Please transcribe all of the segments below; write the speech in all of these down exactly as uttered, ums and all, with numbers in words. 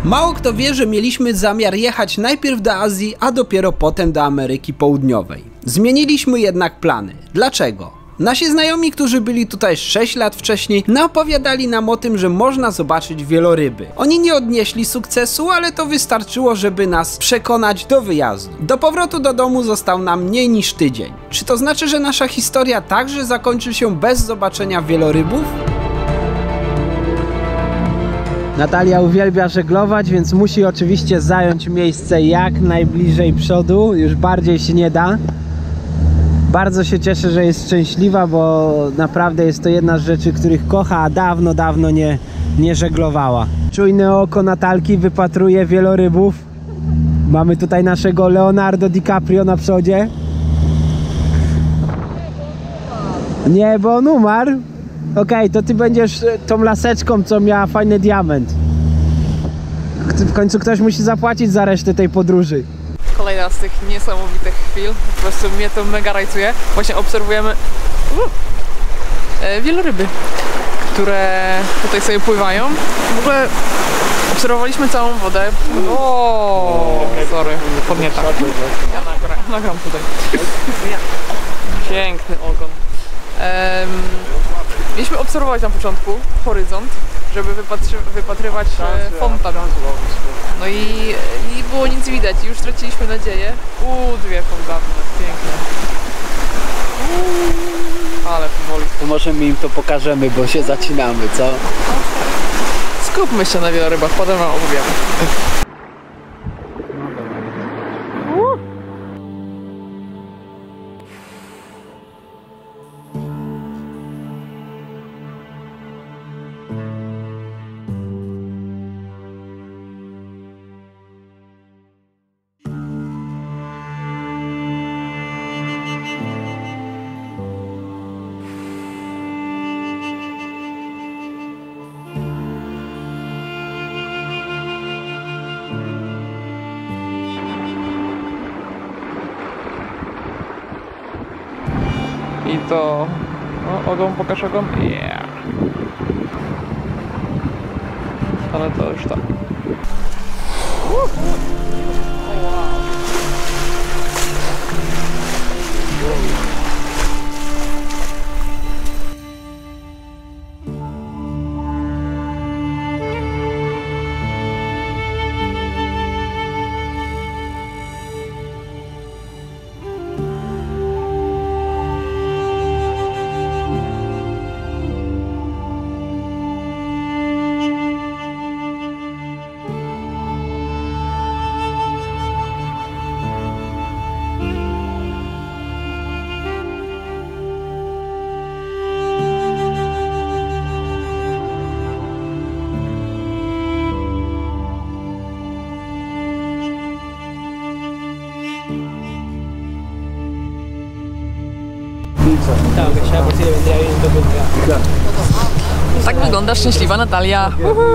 Mało kto wie, że mieliśmy zamiar jechać najpierw do Azji, a dopiero potem do Ameryki Południowej. Zmieniliśmy jednak plany. Dlaczego? Nasi znajomi, którzy byli tutaj sześć lat wcześniej, naopowiadali nam o tym, że można zobaczyć wieloryby. Oni nie odnieśli sukcesu, ale to wystarczyło, żeby nas przekonać do wyjazdu. Do powrotu do domu został nam mniej niż tydzień. Czy to znaczy, że nasza historia także zakończy się bez zobaczenia wielorybów? Natalia uwielbia żeglować, więc musi oczywiście zająć miejsce jak najbliżej przodu, już bardziej się nie da. Bardzo się cieszę, że jest szczęśliwa, bo naprawdę jest to jedna z rzeczy, których kocha, a dawno, dawno nie, nie żeglowała. Czujne oko Natalki wypatruje wielorybów. Mamy tutaj naszego Leonardo DiCaprio na przodzie. Nie, bo on umarł. Okej, okay, to ty będziesz tą laseczką, co miała fajny diament. W końcu ktoś musi zapłacić za resztę tej podróży. Kolejna z tych niesamowitych chwil, po prostu mnie to mega rajcuje. Właśnie obserwujemy uh, e, wieloryby, które tutaj sobie pływają. W ogóle obserwowaliśmy całą wodę. O, sorry, podnieta. Ja nagram, nagram tutaj. Piękny ogon. Um, mieliśmy obserwować na początku horyzont, żeby wypatrzy, wypatrywać e, fontan. No i nie było nic widać, już straciliśmy nadzieję. Uuu, dwie fontanny, piękne. Uuu, ale powoli. To może my im to pokażemy, bo się zacinamy, co? Skupmy się na wielorybach, potem wam opowiemy. I to... No, ogon, pokaż ogon. Yeah. Ale to już tak. Tak wygląda szczęśliwa Natalia.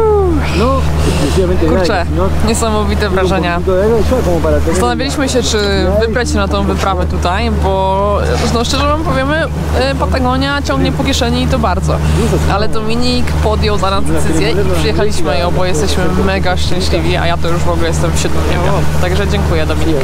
Kurczę, niesamowite wrażenia. Zastanawialiśmy się, czy wybrać się na tą wyprawę tutaj, bo no szczerze wam powiemy, Patagonia ciągnie po kieszeni i to bardzo. Ale Dominik podjął za nas decyzję i przyjechaliśmy i oboje jesteśmy mega szczęśliwi, a ja to już w ogóle jestem w siódmym niebie. Także dziękuję, Dominik.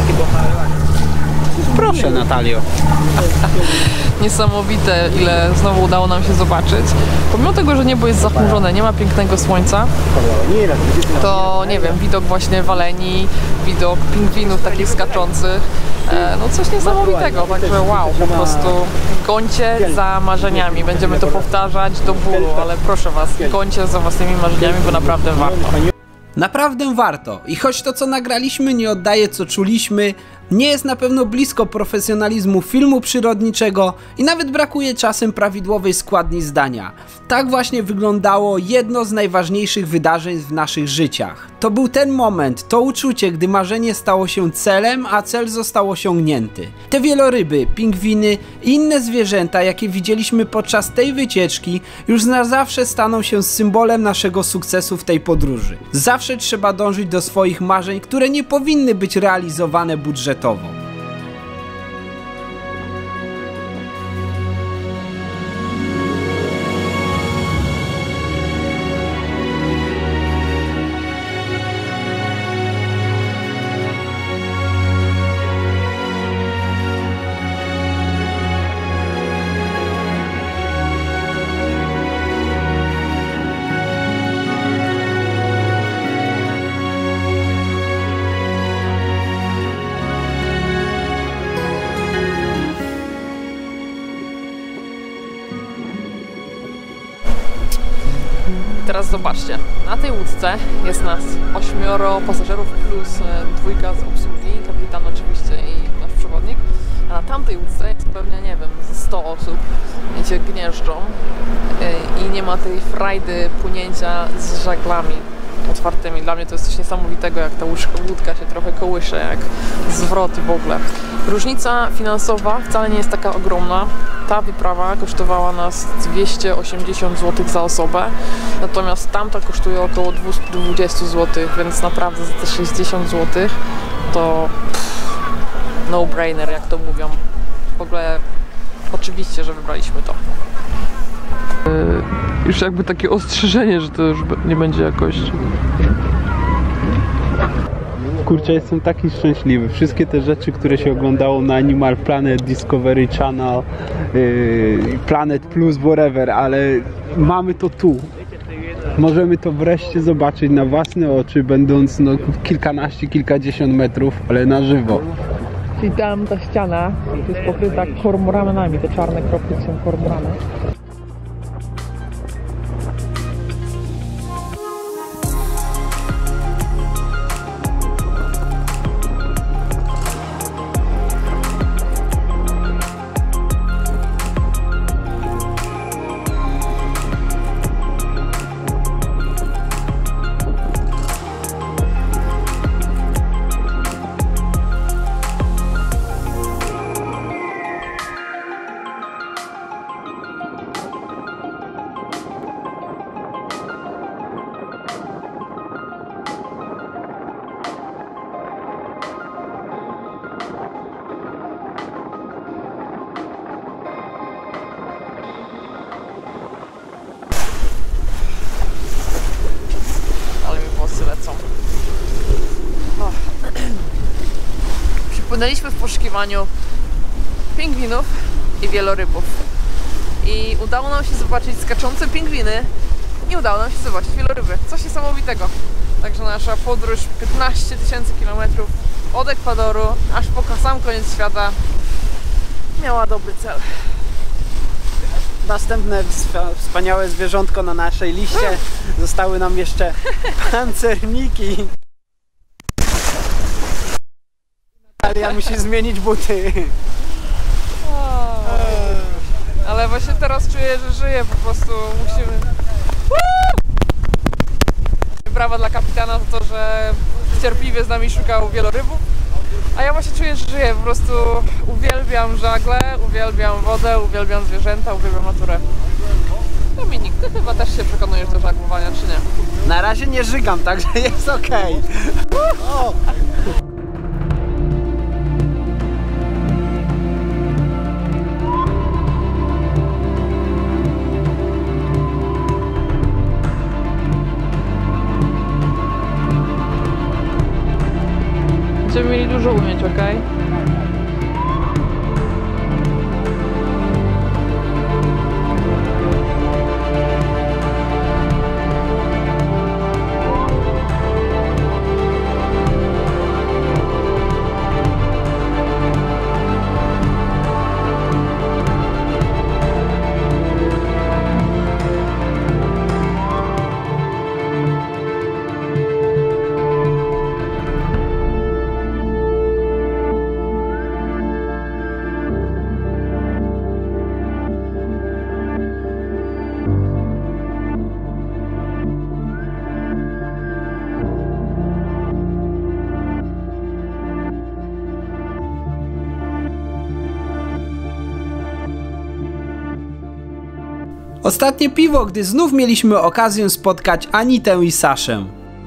Proszę, Natalio. Niesamowite, ile znowu udało nam się zobaczyć. Pomimo tego, że niebo jest zachmurzone, nie ma pięknego słońca, to nie wiem, widok właśnie Walenii, widok pingwinów takich skaczących, e, no coś niesamowitego, także wow, po prostu gońcie za marzeniami. Będziemy to powtarzać do bólu, ale proszę was, gońcie za własnymi marzeniami, bo naprawdę warto. Naprawdę warto i choć to, co nagraliśmy, nie oddaje, co czuliśmy, nie jest na pewno blisko profesjonalizmu filmu przyrodniczego i nawet brakuje czasem prawidłowej składni zdania. Tak właśnie wyglądało jedno z najważniejszych wydarzeń w naszych życiach. To był ten moment, to uczucie, gdy marzenie stało się celem, a cel został osiągnięty. Te wieloryby, pingwiny i inne zwierzęta, jakie widzieliśmy podczas tej wycieczki, już na zawsze staną się symbolem naszego sukcesu w tej podróży. Zawsze trzeba dążyć do swoich marzeń, które nie powinny być realizowane budżetowo. teraz zobaczcie, na tej łódce jest nas ośmioro pasażerów plus dwójka z obsługi, kapitan oczywiście i nasz przewodnik, a na tamtej łódce jest pewnie, nie wiem, sto osób, wiecie, gnieżdżą i nie ma tej frajdy płynięcia z żaglami otwartymi. Dla mnie to jest coś niesamowitego, jak ta łódka się trochę kołysze, jak zwrot i w ogóle. Różnica finansowa wcale nie jest taka ogromna. Ta wyprawa kosztowała nas dwieście osiemdziesiąt złotych za osobę, natomiast tamta kosztuje około dwieście dwadzieścia złotych, więc naprawdę za te sześćdziesiąt złotych to no-brainer, jak to mówią. W ogóle oczywiście, że wybraliśmy to. Już jakby takie ostrzeżenie, że to już nie będzie jakoś... Kurczę, jestem taki szczęśliwy. Wszystkie te rzeczy, które się oglądało na Animal Planet, Discovery Channel, yy, Planet Plus, whatever, ale mamy to tu. Możemy to wreszcie zobaczyć na własne oczy, będąc no, kilkanaście, kilkadziesiąt metrów, ale na żywo. Czyli tam ta ściana jest pokryta kormoranami, te czarne kropki są kormorany. Lecą. Oh. Przypłynęliśmy w poszukiwaniu pingwinów i wielorybów i udało nam się zobaczyć skaczące pingwiny i udało nam się zobaczyć wieloryby. Coś niesamowitego. Także nasza podróż piętnaście tysięcy kilometrów od Ekwadoru aż po sam koniec świata miała dobry cel. Następne wspaniałe zwierzątko na naszej liście. Zostały nam jeszcze pancerniki. Natalia musi zmienić buty. O, ale właśnie teraz czuję, że żyję, po prostu musimy... Brawa dla kapitana za to, że cierpliwie z nami szukał wielorybów. A ja właśnie czuję, że żyję, po prostu uwielbiam żagle, uwielbiam wodę, uwielbiam zwierzęta, uwielbiam naturę. Dominik, ty chyba też się przekonujesz do żaglowania, czy nie? Na razie nie żygam, także jest okej. Okay. Będziemy mieli dużo umieć, ok? Ostatnie piwo, gdy znów mieliśmy okazję spotkać Anitę i Saszę.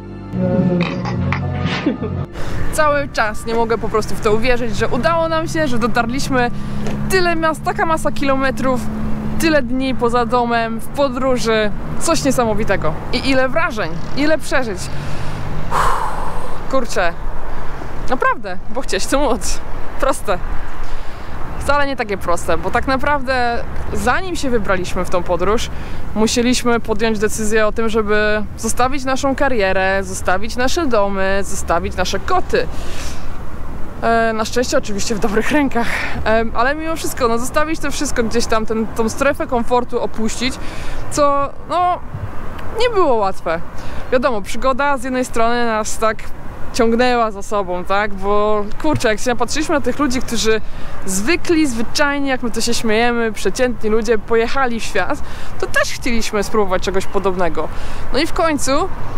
Cały czas nie mogę po prostu w to uwierzyć, że udało nam się, że dotarliśmy tyle miast, taka masa kilometrów, tyle dni poza domem, w podróży. Coś niesamowitego. I ile wrażeń, ile przeżyć. Uff, kurczę, naprawdę, bo chcieć to móc. Proste. Wcale nie takie proste, bo tak naprawdę zanim się wybraliśmy w tą podróż, musieliśmy podjąć decyzję o tym, żeby zostawić naszą karierę, zostawić nasze domy, zostawić nasze koty. E, na szczęście oczywiście w dobrych rękach, e, ale mimo wszystko, no zostawić to wszystko gdzieś tam, ten, tą strefę komfortu opuścić, co no nie było łatwe. Wiadomo, przygoda z jednej strony nas tak ciągnęła za sobą, tak? Bo kurczę, jak się napatrzyliśmy na tych ludzi, którzy zwykli, zwyczajni, jak my to się śmiejemy, przeciętni ludzie pojechali w świat, to też chcieliśmy spróbować czegoś podobnego. No i w końcu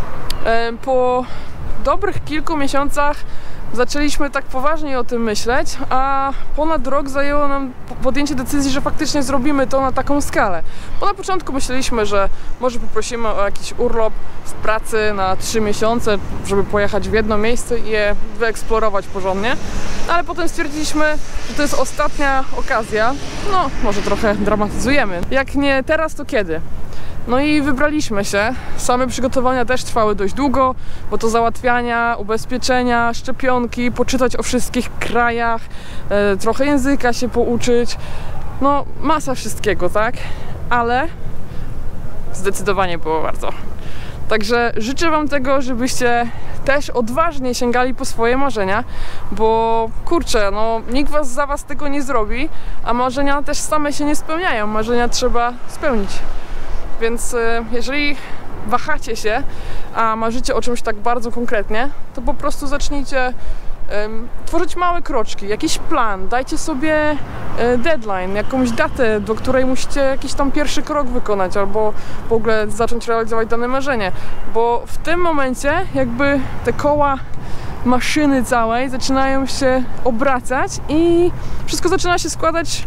e, po dobrych kilku miesiącach zaczęliśmy tak poważnie o tym myśleć, a ponad rok zajęło nam podjęcie decyzji, że faktycznie zrobimy to na taką skalę. Bo na początku myśleliśmy, że może poprosimy o jakiś urlop w pracy na trzy miesiące, żeby pojechać w jedno miejsce i je wyeksplorować porządnie, ale potem stwierdziliśmy, że to jest ostatnia okazja, no może trochę dramatyzujemy. Jak nie teraz, to kiedy? No i wybraliśmy się. Same przygotowania też trwały dość długo, bo to załatwiania, ubezpieczenia, szczepionki, poczytać o wszystkich krajach, e, trochę języka się pouczyć, no masa wszystkiego, tak? Ale zdecydowanie było warto. Także życzę wam tego, żebyście też odważnie sięgali po swoje marzenia, bo kurczę, no nikt was za was tego nie zrobi, a marzenia też same się nie spełniają, marzenia trzeba spełnić. Więc jeżeli wahacie się, a marzycie o czymś tak bardzo konkretnie, to po prostu zacznijcie um, tworzyć małe kroczki, jakiś plan, dajcie sobie um, deadline, jakąś datę, do której musicie jakiś tam pierwszy krok wykonać albo w ogóle zacząć realizować dane marzenie, bo w tym momencie jakby te koła maszyny całej zaczynają się obracać i wszystko zaczyna się składać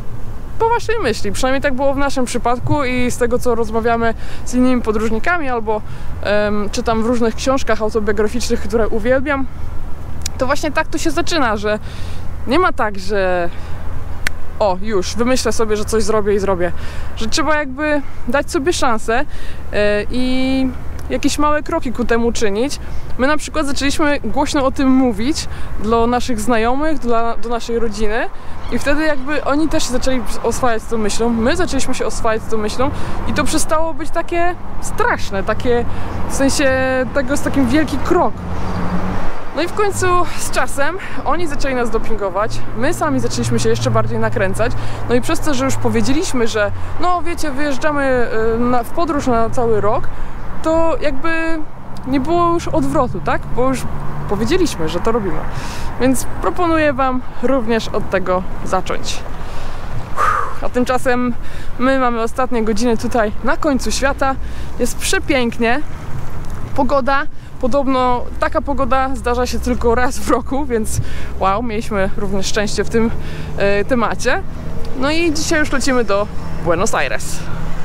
po waszej myśli. Przynajmniej tak było w naszym przypadku i z tego, co rozmawiamy z innymi podróżnikami albo um, czytam w różnych książkach autobiograficznych, które uwielbiam, to właśnie tak to się zaczyna, że nie ma tak, że o, już, wymyślę sobie, że coś zrobię i zrobię. Że trzeba jakby dać sobie szansę yy, i jakieś małe kroki ku temu czynić. My na przykład zaczęliśmy głośno o tym mówić dla naszych znajomych, dla, do naszej rodziny i wtedy jakby oni też się zaczęli oswajać z tą myślą, my zaczęliśmy się oswajać z tą myślą i to przestało być takie straszne, takie w sensie tego jest taki wielki krok. No i w końcu z czasem oni zaczęli nas dopingować, my sami zaczęliśmy się jeszcze bardziej nakręcać, no i przez to, że już powiedzieliśmy, że no wiecie, wyjeżdżamy na, w podróż na cały rok, to jakby nie było już odwrotu, tak? Bo już powiedzieliśmy, że to robimy. Więc proponuję wam również od tego zacząć. A tymczasem my mamy ostatnie godziny tutaj na końcu świata. Jest przepięknie. Pogoda, podobno taka pogoda zdarza się tylko raz w roku, więc wow, mieliśmy również szczęście w tym e, temacie. No i dzisiaj już lecimy do Buenos Aires.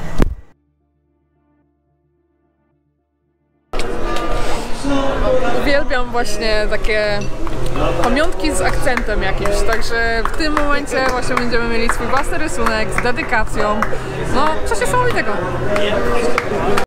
Uwielbiam właśnie takie pamiątki z akcentem jakimś, także w tym momencie właśnie będziemy mieli swój własny rysunek z dedykacją. No, coś niesamowitego.